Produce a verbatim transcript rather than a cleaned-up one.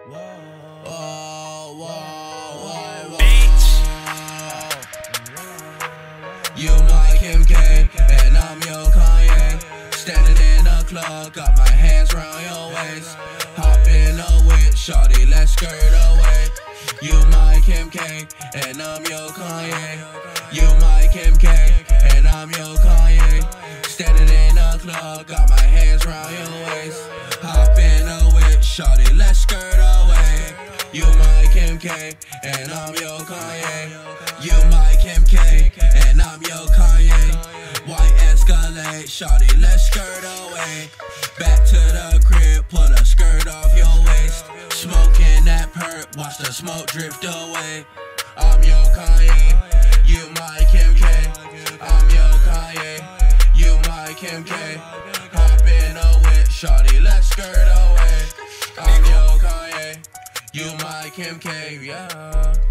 Whoa, whoa, whoa, whoa. Bitch. You my Kim K, and I'm your Kanye. Standing in the club, got my hands round your waist. Hop in the whip, shawty, let's skirt away. You my Kim K, and I'm your Kanye. You my Kim K, and I'm your Kanye. Standing in the club, got my hands round your waist. Hop in the whip, shawty, let's skirt away. You my Kim K, and I'm your Kanye. You my Kim K, and I'm your Kanye. White Escalade, shawty, let's skirt away. Back to the crib, put a skirt off your waist. Smoking that perk, watch the smoke drift away. I'm your Kanye, you my Kim K. I'm your Kanye, you my Kim K. Hop in the whip, shawty, let's skirt away. I'm your Kanye, you my Kim K, yeah.